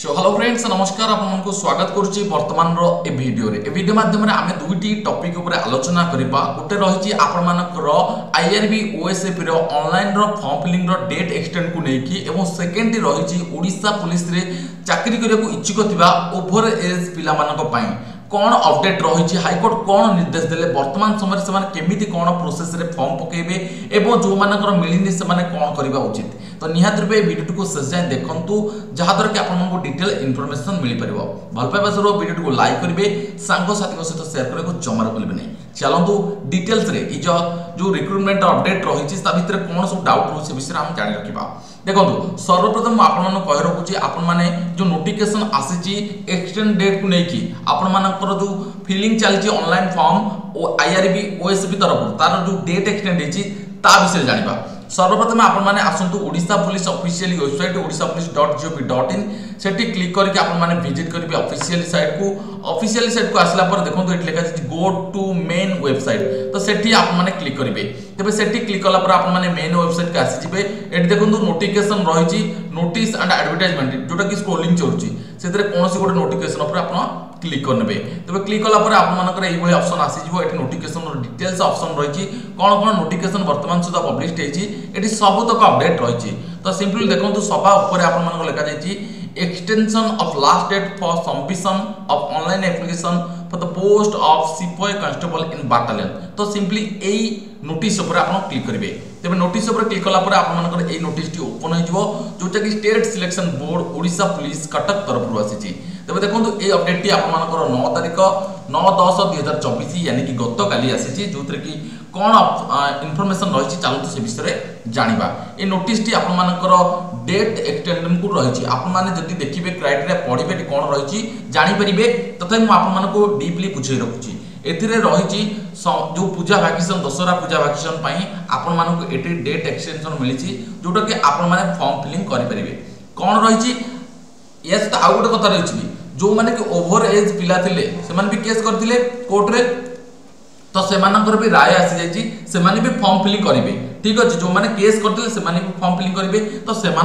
So hello friends नमस्कार आपको स्वागत करुच्ची वर्तमान ए वीडियो माध्यम आम दुईटी टॉपिक ऊपर आलोचना करबा गोटे रही आपण मानकर आईआरबी ओएसएफ रो ऑनलाइन रो फॉर्म फिलिंग रो डेट एक्सटेंड को लेकी एवं सेकेंड रही ओडिशा पुलिस रे चाकरी करने को इच्छुक थिबा ओवर एज पिला मानक पई कौन अपडेट रही हाईकोर्ट कौन निर्देश देले वर्तमान समय से केमिति कौन प्रोसेस रे फॉर्म पकेबे एवं जो मानकर मिलिनी से माने कौन करबा उचित तो निहात रूपे वीडियो को शेष जाए देखंतु जहाँ द्वारा कि आपको डिटेल इनफॉरमेशन मिल पार भल पाइबा सर वीडियो को लाइक करेंगे सांग साथी सहित शेयर करने को जमार भूलें नहीं। चलतु डिटेल्स रे जो रिक्रुटमेंट अपडेट रही भितर कौन सब डाउट रोचे विषय हम जाणी रखा। देखो सर्वप्रथम आपको कह रखुच्छी आपण मैंने जो नोटिफिकेशन आसी एक्सटेंड डेट को लेकिन आपण जो फिलिंग चलती ऑनलाइन फॉर्म आईआरबी ओएसबी तरफ तार जो डेट एक्सटेंड विषय जाना। सर्वप्रथम आपण माने आसंतु Odisha police official website odishapolice.gov.in सेठी क्लिक करके आपण माने विजिट करिवे ऑफिशियल साइट को आसला पर देखो एट लिखा छै गो टू मेन वेबसाइट तो सेठी आपण माने क्लिक करिवे तबे सेठी क्लिक कला पर आपण माने मेन वेबसाइट के आसी जिवे एट देखो नोटिफिकेशन रही नोटिस एंड एडवर्टाइजमेंट जोटा कि स्क्रोलिंग चलुची सेतरे कोनोसी गोटे नोटिफिकेशन पर आपण क्लिक करने तबे क्लिक कला पर आपनकर एई ऑप्शन आसी जिवो एठी नोटिफिकेशन डिटेल्स ऑप्शन रही कौन कौन नोटिफिकेशन वर्तमान सुधा पब्लिश होती एठी सब तक अपडेट रही तो सिंपली देखो सभा ऊपर आपन लिखा जाइए extension of last date for submission of online application for the post of सिपाही कांस्टेबल इन बटालियन तो सिंपली एई नोटिस ऊपर आप क्लिक करेंगे तेज नोटिस ऊपर क्लिक कला पर एई नोटिस टी ओपन हो जोटा कि state selection board Odisha police Cuttack तरफ आसी तेज देखो ये अपडेट टी आप 9 तारीख 9/10/2024 यानी कि गत काली आसी जो कि कौन इनफॉरमेशन रही चलते से विषय जाना। ये नोटिस टी आपनकर डेट एक्सटेंड को रही आपने देखिए क्राइटेरिया पढ़े कौन रही जानीपर तथा मुझे डीपली बुझे रखुच्छी एथिरे रही जो पूजा वैकेशन दशहरा पूजा वैकेशन आपण मानक एटी डेट एक्सटेंशन मिली जोटा कि आपण माने फॉर्म फिलिंग करें कौन रही या सहित आउ गोटे कथा रही जो मैंने कि ओवर एज पिला थिले से भी केस करथिले कोर्ट रे तो सेमानकर भी राय आसी जाइए से भी फॉर्म फिलिंग करेंगे ठीक अच्छे जो मैंने केस करते भी फॉर्म फिलिंग करेंगे तो से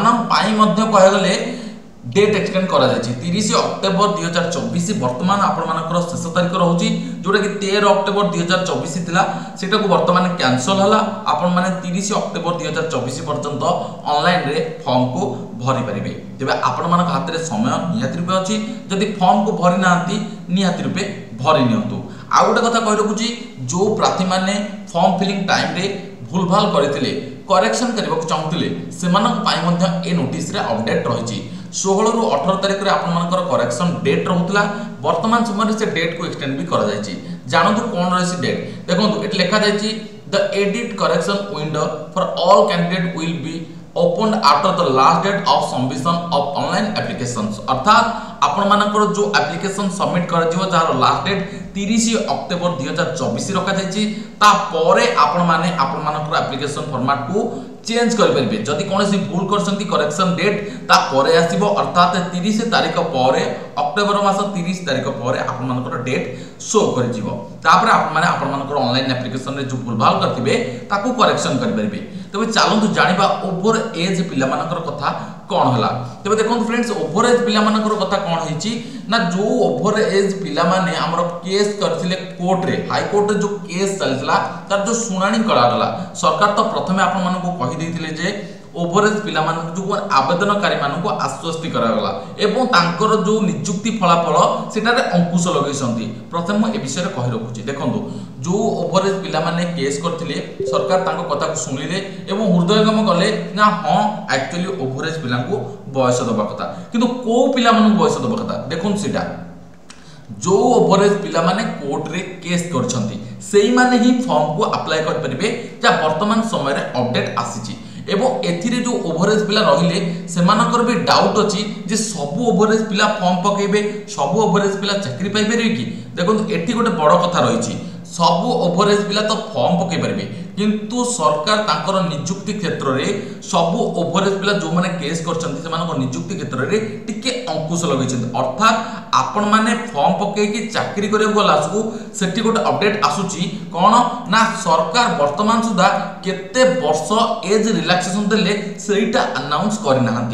कहगले डेट एक्सटेंड करा 30 अक्टोबर 2024 वर्तमान आपनकर शेष तारीख रोचे जोटा कि 13 अक्टोबर 2024 थिला सेटा को वर्तमान कैंसल हला आपण माने 30 अक्टोबर 2024 पर्यंत ऑनलाइन रे फॉर्म को भरी पारिबे तेबे आपण मानक हाथ रे समय निहाती रूपे अछि जदि फॉर्म को भरी नांती निहाती रूपे भरी नियंतु। आ गोटे कथा कहि रखुची जो प्रार्थी माने फॉर्म फिलिंग टाइम रे भूल भाल करथिले करेक्शन करबा चाहूतिले सेमानक पाई मध्ये ए नोटिस रे अपडेट रहिची 16 रु 18 तारिख रे आपनकर करेक्शन डेट रहउतला वर्तमान समय से डेट को एक्सटेंड भी करा जायछि जानतु कोन रहसी डेट देखंतु एट लिखा जायछि the edit correction window for all candidate will be open after the last date of submission of online applications अर्थात आपण मानकर जो एप्लीकेशन सबमिट कर जिवो जार लास्ट डेट 30 अक्टोबर 2024 रखा जायछि ता परे आपण माने आपण मानकर एप्लीकेशन फॉर्मेट को चेंज कर परिबे जदि कोनोसी भूल करसंती करेक्शन डेट ता परे आसीबो अर्थात 30 तारिख परे अक्टोबर मास 30 तारिख परे आपण मानकर डेट शो कर जिवो तापर आपण माने आपण मानकर ऑनलाइन एप्लीकेशन रे जो भूलभाल करथिबे ताकू करेक्शन कर परिबे। तबे चलंतु जानिबा ओवर एज पिला मानकर कथा कौन हला तबे देखो फ्रेंड्स ओवर एज पिला मानकर कथा कौन हिची ना जो ओवर एज पिला माने हमर केस करथिले कोर्ट रे हाई कोर्ट रे जो केस चलतला तार जो सुनानी करा गला सरकार तो प्रथमे आपण मानको कहि दैथिले जे ओवर एज पिला मान जो आवेदनकारी मानको आश्वस्ति करा गला एवं तांकर जो नियुक्ति फलाफल सेटारे अंकुश लगैसंती प्रथम ए विषय रे कहि रखुची देखंतु जो ओवर एज पिला माने केस करथिले सरकार तांको कथा को सुनिले एवं हृदयगम कले ना हां एक्चुअली ओवर एज पिला को बयस दबा कथा किंतु को पिला मानको बयस दबा कथा देखुन सेटा जो ओवर एज पिला माने कोर्ट रे केस करछंती सेही माने ही फॉर्म को अप्लाई कर परिबे जा वर्तमान समय रे अपडेट आसीची एवं एथिरे जो ओवर एज पिला रहिले सेमानकर भी डाउट अछि जे सब ओवर एज पिला फॉर्म पकेबे सब ओवर एज पिला चाकरी पाइ परिबे कि देखो एठी गोटे बड़ कथा रहिछि सब ओवर एज पिला तो फॉर्म पके पारिबे किंतु सरकार तांकर नियुक्ति क्षेत्र रे सब ओवर एज पिला जो माने केस करछन्ती सेमानक नियुक्ति क्षेत्र रे टिके अंकुश लगैछन्ती अर्थात आपण माने फॉर्म पके कि चाकरी करे गलासु सेठी गोटे अपडेट आसुची कोन ना सरकार वर्तमान सुधा केते वर्ष एज रिलैक्सेशन देले सेटा अनाउंस करि नाहंती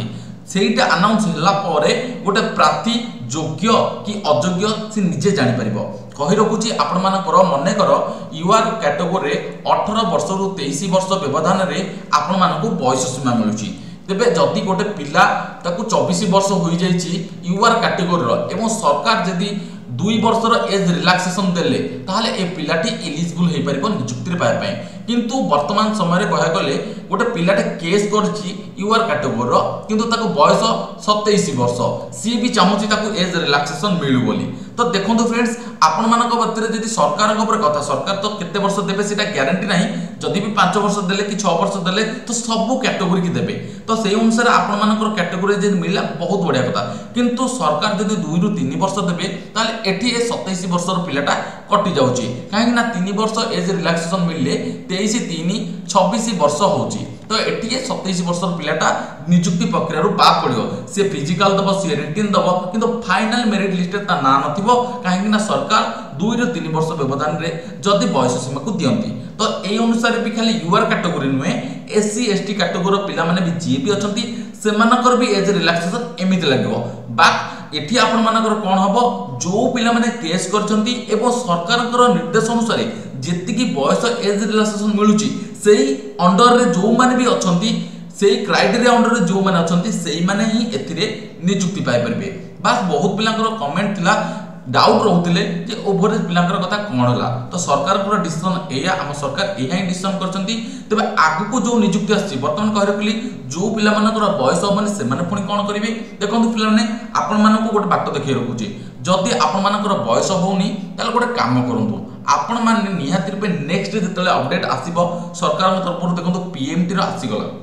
ସେଇଟା ଆନାଉନ୍ସ ହେଲା ପରେ ଗୋଟେ ପ୍ରାର୍ଥୀ ଯୋଗ୍ୟ କି ଅଯୋଗ୍ୟ ସେ ନିଜେ ଜାଣିପାରିବ। କହି ରଖୁଛି ଆପଣମାନଙ୍କର ମନେକର ୟୁଆର୍ କ୍ୟାଟେଗୋରୀରେ 18 ବର୍ଷରୁ 23 ବର୍ଷ ବ୍ୟବଧାନରେ ଆପଣମାନଙ୍କୁ ବୟସ ସୀମା ମିଳୁଛି। ତେବେ ଯଦି ଗୋଟେ ପିଲା ତାକୁ 24 ବର୍ଷ ହୋଇଯାଇଛି ୟୁଆର୍ କ୍ୟାଟେଗୋରୀର ଏବଂ ସରକାର ଯଦି 2 ବର୍ଷର ଏଜ୍ ରିଲାକ୍सेसन ଦେଲେ ତାহলে ଏ ପିଲାଟି ଏଲିଜିବୁଲ ହୋଇପାରିବ ନିଯୁକ୍ତିରେ ପାଇବା ପାଇଁ। କିନ୍ତୁ ବର୍ତ୍ତମାନ ସମୟରେ କହିବାକୁ ଗଲେ ଗୋଟେ ପିଲାଟେ କେସ୍ କରିଛି ୟୁଆର୍ କ୍ୟାଟେଗୋରୀର କିନ୍ତୁ ତାକୁ ବୟସ 27 ବର୍ଷ सी भी चाहूँगी ताकू एज रिलैक्सेशन मिलू बोली। तो देखो फ्रेंड्स आपण मानक मध्य जदि सरकार कथा सरकार तो केते वर्ष देबे सेटा ग्यारंटी नहीं जदि भी 5 वर्ष देले कि 6 वर्ष देले तो सब कैटेगोरी की देबे तो सेही अनुसार आपण मानकर कैटेगोरी जे मिला बहुत बढ़िया कथा। किंतु सरकार जदि 2 रु 3 वर्ष देबे ताले एठी ए 27 वर्षर पिलाटा कटि जाउची काहे ना 3 वर्ष एज रिलैक्सेशन मिलले 23 3 26 वर्ष होची तो एटी 27 वर्षर पिलाटा नियुक्ति प्रक्रिया बाद पड़ो सी फिजिकल दब सी रिटन दब किंतु फाइनल मेरिट लिस्ट ता ना नथिबो काहे ना सरकार 2 रु 3 वर्ष व्यवधान रे जदि बयस सीमा को दियंती तो एई अनुसार भी खाली यूआर कैटेगरी नुहे एससी एसटी कैटेगरी पिला माने भी जे भी अछंती सेमानकर भी एज रिलैक्सेशन एमिति लागबो बा एठी आपण मानकर कोन हबो जो पिला माने केस करछंती एवं सरकारकर निर्देश अनुसार जेतिकी बयस एज रिलैक्सेशन मिलुची सेही अंडर रे जो माने भी अछंती सेही क्राइटेरिया अंडर रे जो माने अछंती सेही माने ही एथिरे नियुक्ति पाई परबे। बस बहुत पिलांकर कमेंट थिला डाउट रहउतिले जे ओवरेज पिलांकर कथा कोन होला तो सरकार पूरा डिसीजन एया हम सरकार एया ही डिसीजन करछंती। तबे आगु को जो नियुक्ति आछि वर्तमान कहि रखली जो पिला मानकर बयस माने से माने पुनी कोन करिवे देखंतु पिला माने आपण मानको गोटे बाट देखै रखुची जदि आपण मानकर बयस होउनी ताले गोटे काम करंतु आपण माने निहाती रूपे नेक्स्ट जेतले अपडेट आसीबो सरकार तरफ देखंतु पीएमटी रो आसी गला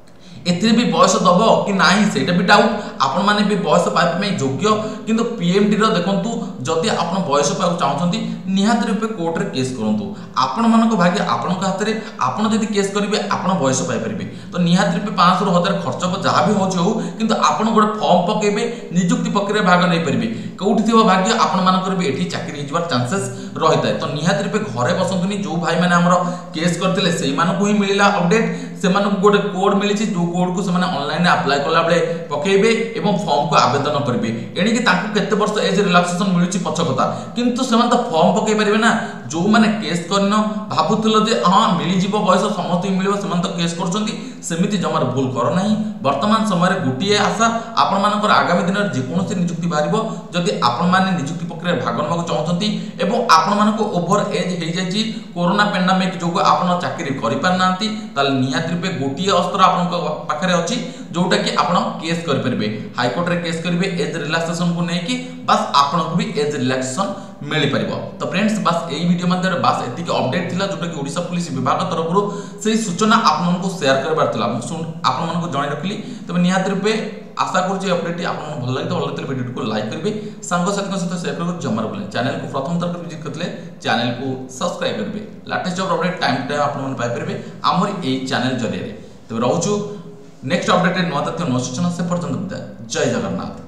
एथिरे भी बयस दबो कि नाही सेटा भी डाउट आपण माने भी बयस पाइप में योग्य किंतु पीएमटी रो देखंतु जदि आपण बयस पाउ चाहउछंती निहाती रूपे कोर्ट रे केस करंतु आपण मानको भाग्य आपण का हाथ रे आपण जदि केस करिवे आपण बयस पाइ परिबे तो निहाती रूपे 500 ରୁ 1000 खर्च जहाँ भी होछ हो किंतु आपण गोटे फॉर्म पकेबे नियुक्ति प्रक्रिया भाग नै परिबे कोठी थिबो भाग्य आपण मानकर भी एठी चाकरी हिजबार चांसेस रहिता तो निहाती रूपे घरे बसंतुनी जो भाई माने हमरो केस करथिले सेही मानको ही मिलिला अपडेट से मानको गोटे कोड मिलिछि जो कोड को से ऑनलाइन अप्लाई कला बेले पकेबे एवं फॉर्म को आवेदन करेंगे एणिकी तांको केते वर्ष एज रिलैक्सेशन मिलुची पछ कथा किंतु से तो फॉर्म पकई परिबे ना जो माने केस करन भाबुथिलो जे हां मिली जीवो बयस समस्त मिलिबो से तो केस करछंती सेमिति जमार भूल कर नाही। वर्तमान समय गोटे आशा आपण मानकर आगामी दिन जे कोनोसी नियुक्ति बारिबो जदि आपण माने नियुक्ति प्रक्रिया भाग नबाक चाहछंती एवं आपण मानको ओवर एज हे जायछि कोरोना पेंडेमिक जोगो आपण चाकरी करि पार नांती ताल निहाती रूपे गोटे अस्त्र आपण पाखरे अछि जोटा कि आपण केस करि परिबे हाई कोर्ट रे केस करिवे एज रिलैक्सेशन को नै कि बस आपण को भी एज रिलैक्सेशन मिली परिबो। तो फ्रेंड्स बस एई वीडियो माध्यम रे बस एति के अपडेट थिला जोटा कि ओडिसा पुलिस विभाग तरफ रु सेही सूचना आपण को शेयर करबार थिला आपण मन को जणाई रखली। तबे निहाती रूपे आशा करूची अपडेट आपण भल लागतो वीडियो को लाइक करिवे सांग साथी के साथ शेयर करबे जमार बोले चैनल को प्रथम तरफ विजिट करले चैनल को सब्सक्राइब करबे latest job update time time आपण मन पाइ परबे हमर एई चैनल जरिए। तबे रहउछु नेक्स्ट अपडेट नुआ तथ्य नुआ सूचना से पर्यंत जय जगन्नाथ।